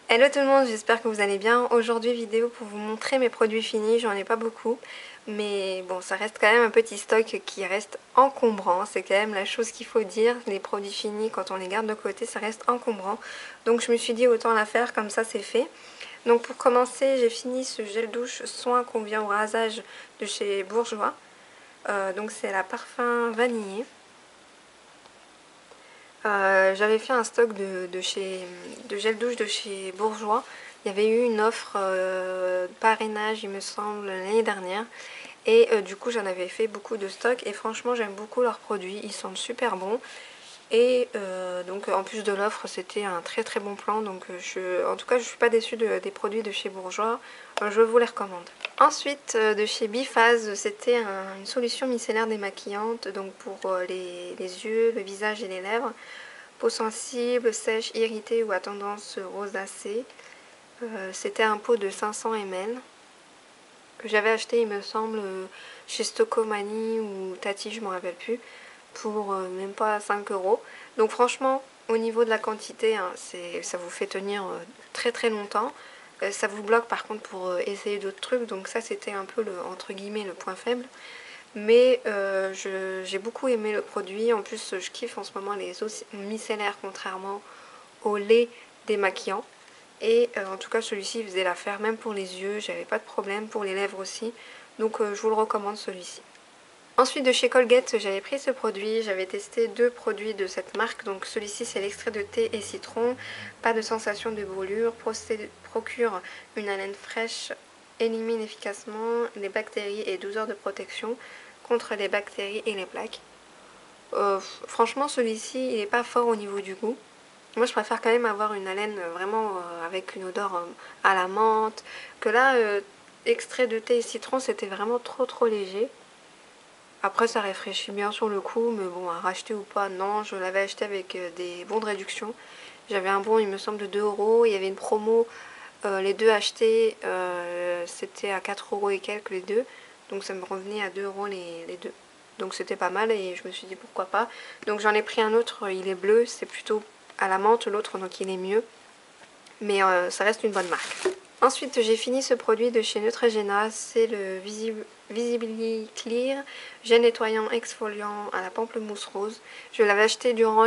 Hello tout le monde, j'espère que vous allez bien. Aujourd'hui vidéo pour vous montrer mes produits finis, j'en ai pas beaucoup. Mais bon, ça reste quand même un petit stock qui reste encombrant, c'est quand même la chose qu'il faut dire. Les produits finis, quand on les garde de côté, ça reste encombrant. Donc je me suis dit autant la faire, comme ça c'est fait. Donc pour commencer, j'ai fini ce gel douche soin convient au rasage de chez Bourjois. Donc c'est la parfum vanillé. J'avais fait un stock de gel douche de chez Bourjois. Il y avait eu une offre parrainage, il me semble, l'année dernière. Et du coup, j'en avais fait beaucoup de stock. Et franchement, j'aime beaucoup leurs produits. Ils sentent super bons. Et donc, en plus de l'offre, c'était un très très bon plan. Donc, en tout cas, je ne suis pas déçue des produits de chez Bourjois. Je vous les recommande. Ensuite, de chez Biphase, c'était une solution micellaire démaquillante. Donc, pour les yeux, le visage et les lèvres. Peau sensible, sèche, irritée ou à tendance rosacée. C'était un pot de 500 ml que j'avais acheté, il me semble, chez Stocomanie ou Tati, je m'en rappelle plus, pour même pas 5 euros. Donc franchement, au niveau de la quantité, hein, ça vous fait tenir très très longtemps. Ça vous bloque par contre pour essayer d'autres trucs, donc ça c'était un peu entre guillemets le point faible. Mais j'ai beaucoup aimé le produit. En plus, je kiffe en ce moment les eaux micellaires, contrairement au lait démaquillant. Et en tout cas, celui-ci faisait l'affaire, même pour les yeux. J'avais pas de problème, pour les lèvres aussi. Donc je vous le recommande celui-ci. Ensuite, de chez Colgate, j'avais pris ce produit. J'avais testé deux produits de cette marque. Donc celui-ci, c'est l'extrait de thé et citron. Pas de sensation de brûlure. Procure une haleine fraîche. Élimine efficacement les bactéries et 12 heures de protection contre les bactéries et les plaques. Franchement, celui-ci, il n'est pas fort au niveau du goût. Moi, je préfère quand même avoir une haleine vraiment avec une odeur à la menthe. Que là, extrait de thé et citron, c'était vraiment trop léger. Après, ça réfléchit bien sur le coup, mais bon, à racheter ou pas, non. Je l'avais acheté avec des bons de réduction. J'avais un bon, il me semble, de 2 euros. Il y avait une promo, les deux achetés, c'était à 4 euros et quelques les deux. Donc ça me revenait à 2 euros les deux. Donc c'était pas mal et je me suis dit pourquoi pas. Donc j'en ai pris un autre, il est bleu, c'est plutôt à la menthe, l'autre donc il est mieux. Mais ça reste une bonne marque. Ensuite, j'ai fini ce produit de chez Neutrogena, c'est le Visibly Clear gel nettoyant exfoliant à la pamplemousse rose. Je l'avais acheté durant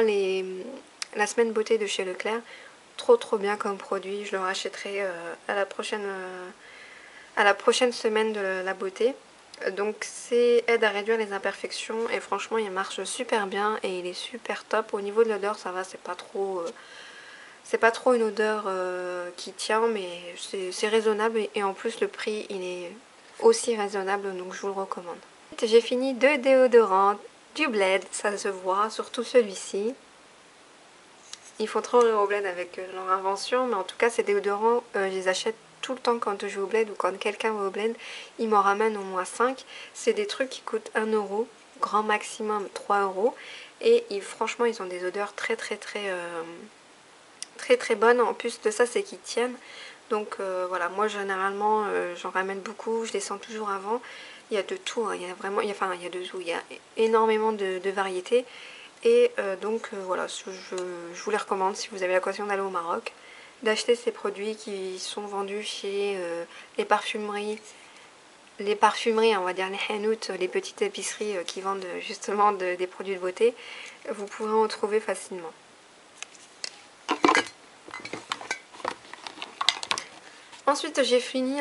la semaine beauté de chez Leclerc. Trop bien comme produit, je le rachèterai à la prochaine semaine de la beauté. Donc c'est aide à réduire les imperfections et franchement il marche super bien et il est super top. Au niveau de l'odeur ça va, c'est pas trop une odeur qui tient, mais c'est raisonnable et en plus le prix il est aussi raisonnable, donc je vous le recommande. J'ai fini deux déodorants du Bled, ça se voit, surtout celui-ci. Ils font trop rire au Bled avec leur invention, mais en tout cas ces déodorants, je les achète tout le temps quand je vais au Bled ou quand quelqu'un va au Bled, ils m'en ramènent au moins 5. C'est des trucs qui coûtent 1 euro, grand maximum 3 euros. Et franchement, ils ont des odeurs très bonnes. En plus de ça, c'est qu'ils tiennent. Donc voilà, moi généralement, j'en ramène beaucoup, je les sens toujours avant. Il y a de tout, hein. Il y a vraiment, il y a de tout, il y a énormément de variétés. Et donc voilà, je vous les recommande si vous avez l'occasion d'aller au Maroc, d'acheter ces produits qui sont vendus chez les parfumeries, on va dire les hanout, les petites épiceries qui vendent justement des produits de beauté. Vous pourrez en trouver facilement. Ensuite, j'ai fini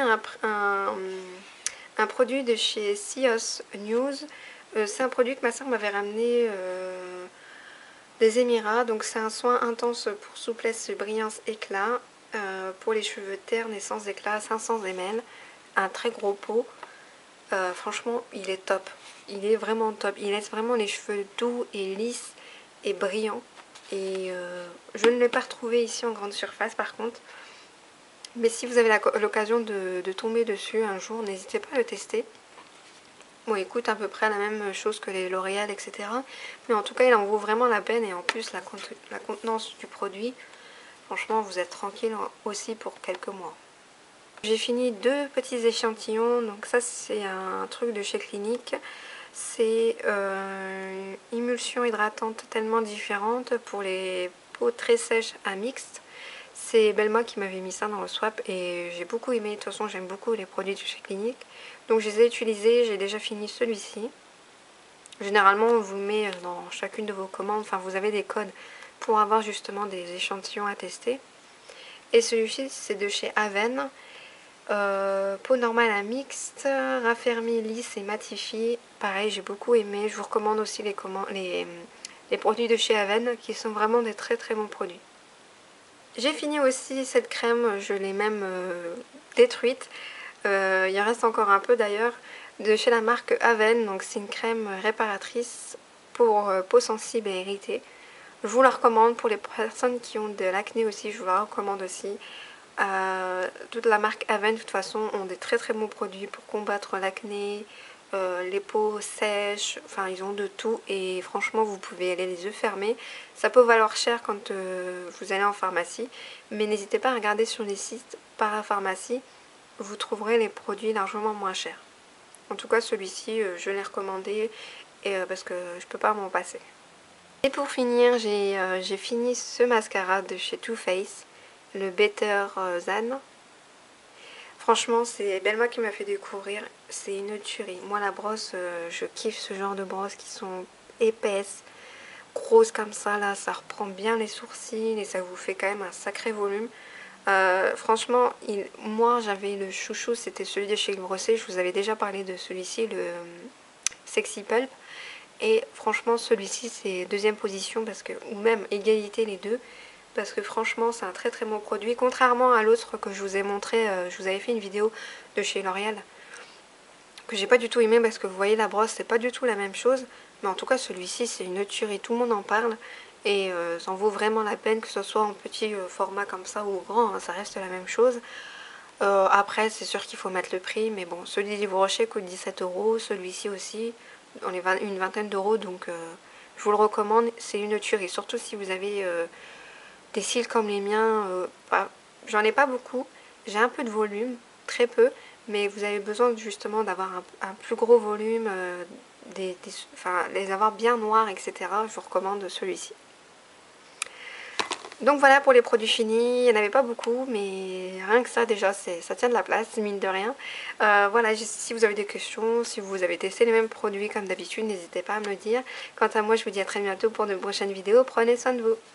un produit de chez Sios News. C'est un produit que ma soeur m'avait ramené des Émirats. Donc c'est un soin intense pour souplesse, brillance, éclat. Pour les cheveux ternes et sans éclat, 500 ml. Un très gros pot. Franchement, il est top. Il est vraiment top. Il laisse vraiment les cheveux doux et lisses et brillants. Et je ne l'ai pas retrouvé ici en grande surface par contre. Mais si vous avez l'occasion de tomber dessus un jour, n'hésitez pas à le tester. Bon, il coûte à peu près la même chose que les L'Oréal, etc. Mais en tout cas, il en vaut vraiment la peine. Et en plus, la contenance du produit, franchement, vous êtes tranquille aussi pour quelques mois. J'ai fini deux petits échantillons. Donc ça, c'est un truc de chez Clinique. C'est une émulsion hydratante tellement différente pour les peaux très sèches à mixte. C'est Belma qui m'avait mis ça dans le swap et j'ai beaucoup aimé. De toute façon, j'aime beaucoup les produits de chez Clinique. Donc je les ai utilisés, j'ai déjà fini celui-ci. Généralement, on vous met dans chacune de vos commandes, enfin vous avez des codes pour avoir justement des échantillons à tester. Et celui-ci, c'est de chez Aven. Peau normale à mixte, raffermi, lisse et matifié. Pareil, j'ai beaucoup aimé. Je vous recommande aussi les produits de chez Aven qui sont vraiment des très très bons produits. J'ai fini aussi cette crème, je l'ai même détruite. Il en reste encore un peu d'ailleurs, de chez la marque Aven. Donc c'est une crème réparatrice pour peau sensible et irritée. Je vous la recommande pour les personnes qui ont de l'acné aussi, je vous la recommande aussi. Toute la marque Aven de toute façon ont des très très bons produits pour combattre l'acné, les peaux sèches, enfin ils ont de tout et franchement vous pouvez aller les yeux fermés. Ça peut valoir cher quand vous allez en pharmacie, mais n'hésitez pas à regarder sur les sites parapharmacie, vous trouverez les produits largement moins chers. En tout cas celui-ci je l'ai recommandé parce que je peux pas m'en passer. Et pour finir, j'ai fini ce mascara de chez Too Faced, le Better Than. Franchement, c'est Belma qui m'a fait découvrir, c'est une tuerie. Moi, la brosse, je kiffe ce genre de brosses qui sont épaisses, grosses comme ça, là, ça reprend bien les sourcils et ça vous fait quand même un sacré volume. Franchement, moi, j'avais le chouchou, c'était celui de chez Brosset, je vous avais déjà parlé de celui-ci, le Sexy Pulp. Et franchement celui-ci c'est deuxième position parce que, ou même égalité les deux, parce que franchement c'est un très très bon produit. Contrairement à l'autre que je vous ai montré, je vous avais fait une vidéo de chez L'Oréal que j'ai pas du tout aimé parce que vous voyez la brosse c'est pas du tout la même chose. Mais en tout cas celui-ci c'est une tuerie, tout le monde en parle et ça en vaut vraiment la peine que ce soit en petit format comme ça ou grand, hein, ça reste la même chose. Après c'est sûr qu'il faut mettre le prix, mais bon celui d'Yves Rocher coûte 17 €, celui-ci aussi on est une vingtaine d'euros, donc je vous le recommande, c'est une tuerie, surtout si vous avez des cils comme les miens. J'en ai pas beaucoup, j'ai un peu de volume, très peu, mais vous avez besoin justement d'avoir un plus gros volume, enfin, les avoir bien noirs, etc. Je vous recommande celui-ci. Donc voilà pour les produits finis, il n'y en avait pas beaucoup, mais rien que ça déjà, ça tient de la place, mine de rien. Voilà, si vous avez des questions, si vous avez testé les mêmes produits comme d'habitude, n'hésitez pas à me le dire. Quant à moi, je vous dis à très bientôt pour de prochaines vidéos, prenez soin de vous.